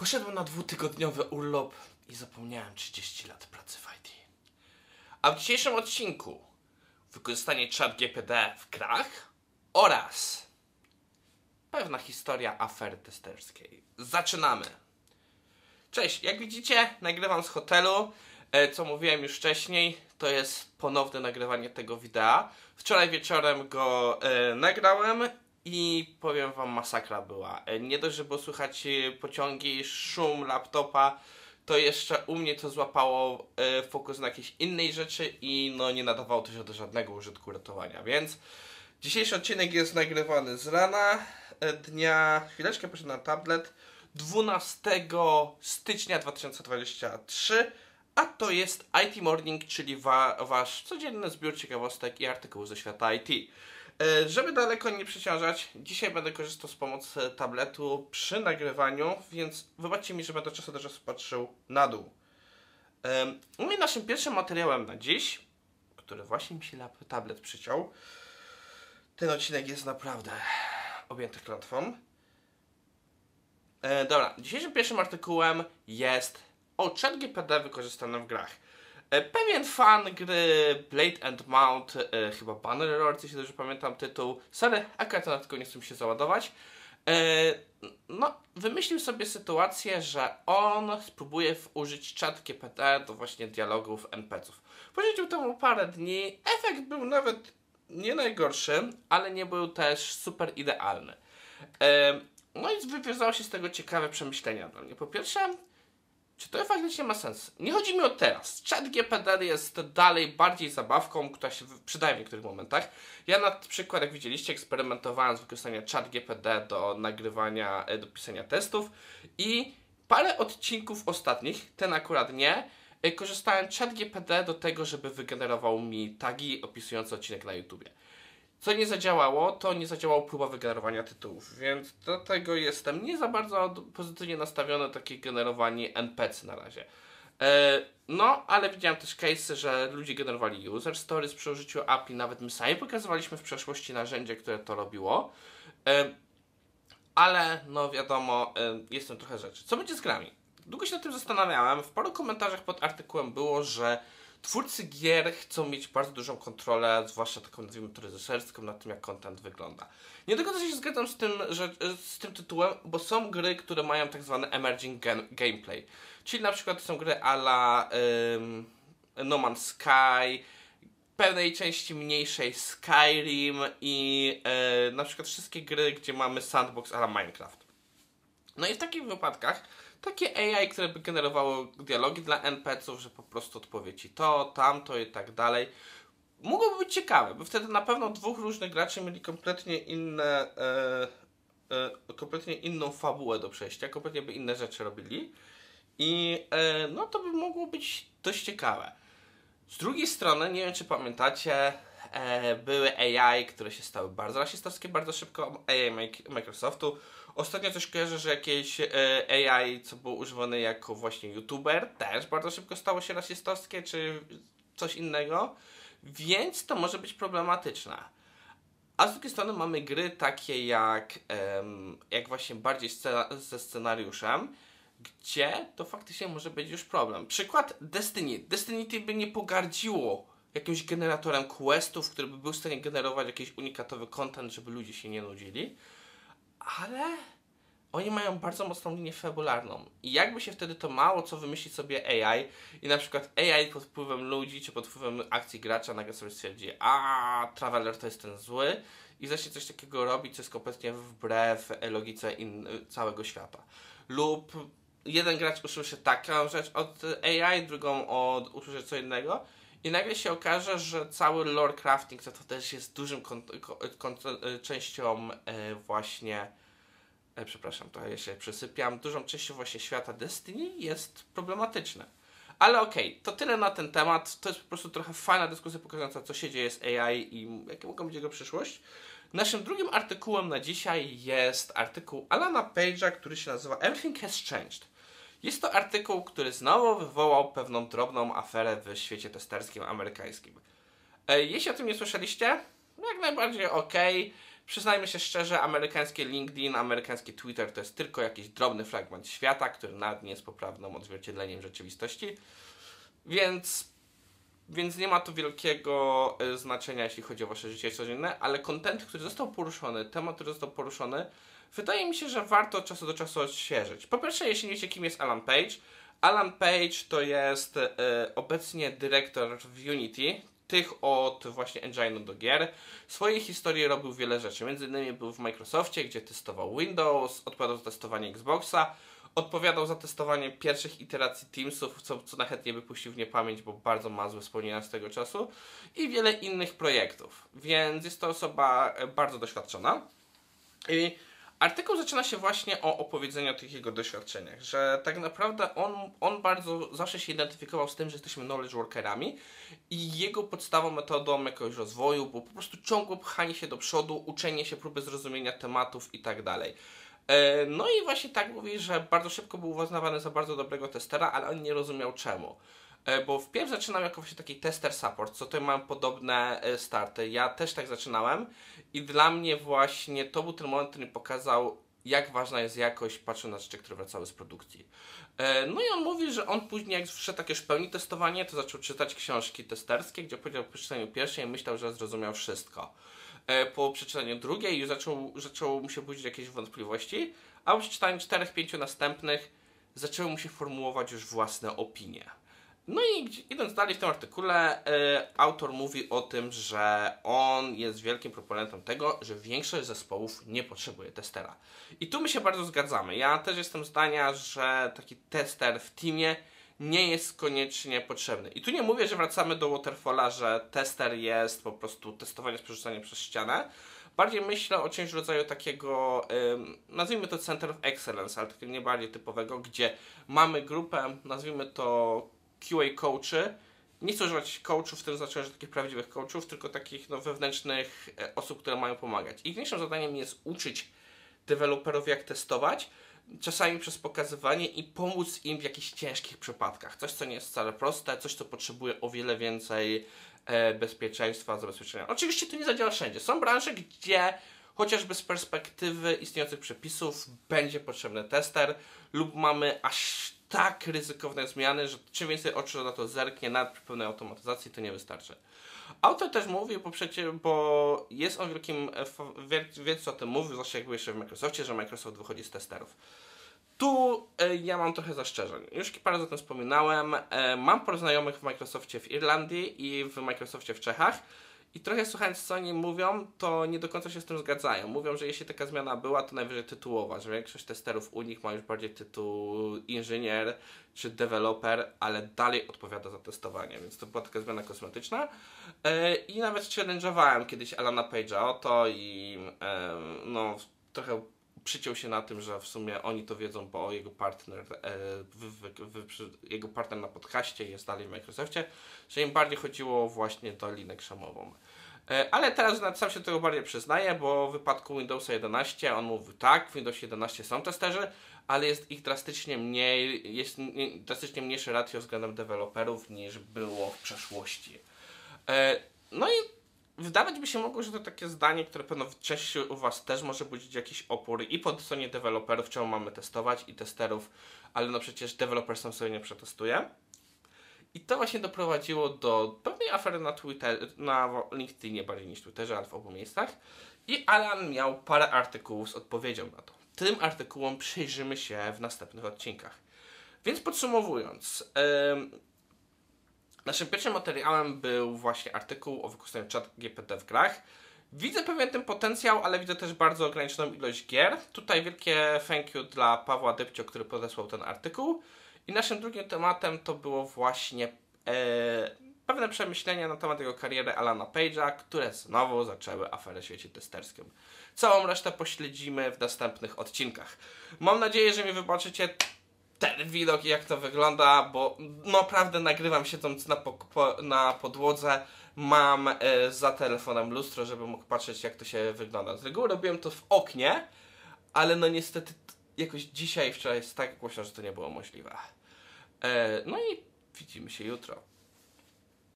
Poszedłem na 2-tygodniowy urlop i zapomniałem 30 lat pracy w IT. A w dzisiejszym odcinku wykorzystanie ChatGPT w grach oraz pewna historia afery testerskiej. Zaczynamy! Cześć, jak widzicie, nagrywam z hotelu. Co mówiłem już wcześniej, to jest ponowne nagrywanie tego wideo. Wczoraj wieczorem go nagrałem i powiem wam, masakra była. Nie dość, że było słychać pociągi, szum laptopa, to jeszcze u mnie to złapało fokus na jakiejś innej rzeczy i no nie nadawało to się do żadnego użytku ratowania, więc dzisiejszy odcinek jest nagrywany z rana dnia, chwileczkę proszę na tablet, 12 stycznia 2023, a to jest IT Morning, czyli wasz codzienny zbiór ciekawostek i artykułów ze świata IT. Żeby daleko nie przeciążać, dzisiaj będę korzystał z pomocy tabletu przy nagrywaniu, więc wybaczcie mi, że będę od czasu do czasu patrzył na dół. Naszym pierwszym materiałem na dziś, który właśnie mi się tablet przyciął, ten odcinek jest naprawdę objęty klątwą. Dobra, dzisiejszym pierwszym artykułem jest o ChatGPT wykorzystanym w grach. Pewien fan gry Blade and Mount, chyba Bannerlord, jeśli dobrze pamiętam tytuł, sorry, akurat ten artykuł nie chcę mi się załadować, wymyślił sobie sytuację, że on spróbuje użyć ChatGPT do właśnie dialogów NPC-ów. Poświęcił temu parę dni, efekt był nawet nie najgorszy, ale nie był też super idealny. No i wywiązało się z tego ciekawe przemyślenia dla mnie. Po pierwsze, czy to faktycznie ma sens? Nie chodzi mi o teraz. ChatGPT jest dalej bardziej zabawką, która się przydaje w niektórych momentach. Ja na przykład, jak widzieliście, eksperymentowałem z wykorzystaniem ChatGPT do nagrywania, do pisania testów i parę odcinków ostatnich, ten akurat nie, korzystałem z ChatGPT do tego, żeby wygenerował mi tagi opisujące odcinek na YouTubie. Co nie zadziałało, to nie zadziałało próba wygenerowania tytułów, więc do tego jestem nie za bardzo pozytywnie nastawiony takie generowanie NPC na razie. No, ale widziałem też case'y, że ludzie generowali user stories przy użyciu API, nawet my sami pokazywaliśmy w przeszłości narzędzie, które to robiło. Ale no wiadomo, jest tam trochę rzeczy. Co będzie z grami? Długo się nad tym zastanawiałem. W paru komentarzach pod artykułem było, że twórcy gier chcą mieć bardzo dużą kontrolę, zwłaszcza taką, nazwijmy to, reżyserską, nad tym, jak content wygląda. Nie do końca się zgadzam z tym, z tym tytułem, bo są gry, które mają tak zwany emerging gameplay. Czyli na przykład są gry a la No Man's Sky, pewnej części mniejszej Skyrim i na przykład wszystkie gry, gdzie mamy sandbox a la Minecraft. No i w takich wypadkach takie AI, które by generowało dialogi dla NPC-ów, że po prostu odpowie ci to, tamto i tak dalej, mogłoby być ciekawe, bo wtedy na pewno dwóch różnych graczy mieli kompletnie inną fabułę do przejścia, kompletnie by inne rzeczy robili i no to by mogło być dość ciekawe. Z drugiej strony, nie wiem czy pamiętacie, były AI, które się stały bardzo rasistowskie bardzo szybko, AI Microsoftu. Ostatnio coś kojarzę, że jakieś AI, co było używane jako właśnie YouTuber, też bardzo szybko stało się rasistowskie, czy coś innego, więc to może być problematyczne. A z drugiej strony mamy gry takie jak właśnie bardziej ze scenariuszem, gdzie to faktycznie może być już problem. Przykład Destiny. Destiny by nie pogardziło jakimś generatorem questów, który by był w stanie generować jakiś unikatowy content, żeby ludzie się nie nudzili, ale oni mają bardzo mocną linię fabularną i jakby się wtedy to mało co wymyśli sobie AI i na przykład AI pod wpływem ludzi czy pod wpływem akcji gracza nagle sobie stwierdzi, a Traveler to jest ten zły i zacznie coś takiego robić, co jest kompletnie wbrew logice całego świata. Lub jeden gracz usłyszy taką rzecz od AI, drugą usłyszy co innego i nagle się okaże, że cały lore crafting, to też jest dużym częścią właśnie, przepraszam, to ja się przysypiam, dużą częścią właśnie świata Destiny jest problematyczne. Ale okej, to tyle na ten temat. To jest po prostu trochę fajna dyskusja pokazująca, co się dzieje z AI i jaka mogą być jego przyszłość. Naszym drugim artykułem na dzisiaj jest artykuł Alana Page'a, który się nazywa Everything Has Changed. Jest to artykuł, który znowu wywołał pewną drobną aferę w świecie testerskim amerykańskim. Jeśli o tym nie słyszeliście, jak najbardziej okej. przyznajmy się szczerze, amerykańskie LinkedIn, amerykański Twitter to jest tylko jakiś drobny fragment świata, który nawet nie jest poprawnym odzwierciedleniem rzeczywistości, więc nie ma to wielkiego znaczenia, jeśli chodzi o wasze życie codzienne, ale content, który został poruszony, temat, który został poruszony, wydaje mi się, że warto od czasu do czasu odświeżyć. Po pierwsze, jeśli nie wiecie, kim jest Alan Page. Alan Page to jest obecnie dyrektor w Unity, tych od właśnie engine'u do gier. W swojej historii robił wiele rzeczy, między innymi był w Microsoftie, gdzie testował Windows, odpowiadał za testowanie Xboxa, odpowiadał za testowanie pierwszych iteracji Teamsów, co najchętniej by puścił w niepamięć, bo bardzo ma złe wspomnienia z tego czasu, i wiele innych projektów, więc jest to osoba bardzo doświadczona. I artykuł zaczyna się właśnie o opowiedzeniu o tych jego doświadczeniach, że tak naprawdę on bardzo zawsze się identyfikował z tym, że jesteśmy knowledge workerami i jego podstawową metodą jakiegoś rozwoju było po prostu ciągłe pchanie się do przodu, uczenie się, próby zrozumienia tematów i tak dalej. No i właśnie tak mówi, że bardzo szybko był uznawany za bardzo dobrego testera, ale on nie rozumiał czemu. Bo wpierw zaczynał jako właśnie taki tester support, co tutaj mam podobne starty. Ja też tak zaczynałem i dla mnie właśnie to był ten moment, który mi pokazał, jak ważna jest jakość, patrząc na rzeczy, które wracały z produkcji. No i on mówi, że on później, jak wszedł takie już w pełni testowanie, to zaczął czytać książki testerskie, gdzie powiedział po przeczytaniu pierwszej myślał, że zrozumiał wszystko. Po przeczytaniu drugiej już zaczęło mu się budzić jakieś wątpliwości, a po przeczytaniu 4-5 następnych zaczęły mu się formułować już własne opinie. No i idąc dalej w tym artykule, autor mówi o tym, że on jest wielkim proponentem tego, że większość zespołów nie potrzebuje testera. I tu my się bardzo zgadzamy. Ja też jestem zdania, że taki tester w teamie nie jest koniecznie potrzebny. I tu nie mówię, że wracamy do Waterfalla, że tester jest po prostu testowanie z przerzucaniem przez ścianę. Bardziej myślę o czymś w rodzaju takiego, nazwijmy to Center of Excellence, ale takiego nie bardziej typowego, gdzie mamy grupę, nazwijmy to QA coachy. Nie chcę używać coachów w tym znaczeniu, że takich prawdziwych coachów, tylko takich wewnętrznych osób, które mają pomagać. Ich większym zadaniem jest uczyć deweloperów, jak testować, czasami przez pokazywanie i pomóc im w jakichś ciężkich przypadkach. Coś, co nie jest wcale proste, coś, co potrzebuje o wiele więcej bezpieczeństwa, zabezpieczenia. Oczywiście to nie zadziała wszędzie. Są branże, gdzie chociażby z perspektywy istniejących przepisów będzie potrzebny tester lub mamy aż tak ryzykowne zmiany, że czym więcej oczu na to zerknie, nawet przy pełnej automatyzacji, to nie wystarczy. Autor też mówi, bo jest on wielce o tym mówił, zwłaszcza jak był jeszcze w Microsoftie, że Microsoft wychodzi z testerów. Tu ja mam trochę zastrzeżeń. Już parę razy o tym wspominałem. Mam paru znajomych w Microsoftie w Irlandii i w Microsoftie w Czechach. I trochę słuchając, co oni mówią, to nie do końca się z tym zgadzają. Mówią, że jeśli taka zmiana była, to najwyżej tytułowa, że większość testerów u nich ma już bardziej tytuł inżynier czy deweloper, ale dalej odpowiada za testowanie, więc to była taka zmiana kosmetyczna. I nawet challenge'owałem kiedyś Alana Page'a o to i no trochę przyciął się na tym, że w sumie oni to wiedzą, bo jego partner na podcaście jest dalej w Microsoftie, że im bardziej chodziło właśnie do linę krzemową. Ale teraz sam się do tego bardziej przyznaję, bo w wypadku Windowsa 11 on mówił tak, w Windowsie 11 są testerzy, ale jest ich drastycznie mniej, jest drastycznie mniejsze ratio względem deweloperów niż było w przeszłości. No i wydawać by się mogło, że to takie zdanie, które pewno w części u Was też może budzić jakiś opór i po stronie deweloperów, czemu mamy testować, i testerów, ale no przecież deweloper sam sobie nie przetestuje. I to właśnie doprowadziło do pewnej afery na na LinkedInie bardziej niż Twitterze, ale w obu miejscach. I Alan miał parę artykułów z odpowiedzią na to. Tym artykułom przyjrzymy się w następnych odcinkach. Więc podsumowując, naszym pierwszym materiałem był właśnie artykuł o wykorzystaniu ChatGPT w grach. Widzę pewien ten potencjał, ale widzę też bardzo ograniczoną ilość gier. Tutaj wielkie thank you dla Pawła Dybcio, który podesłał ten artykuł. I naszym drugim tematem to było właśnie pewne przemyślenia na temat jego kariery Alana Page'a, które znowu zaczęły aferę w świecie testerskim. Całą resztę pośledzimy w następnych odcinkach. Mam nadzieję, że mi wybaczycie ten widok i jak to wygląda, bo naprawdę nagrywam siedząc na podłodze. Mam za telefonem lustro, żeby mógł patrzeć, jak to się wygląda. Z reguły robiłem to w oknie, ale no niestety jakoś dzisiaj i wczoraj jest tak głośno, że to nie było możliwe. No i widzimy się jutro.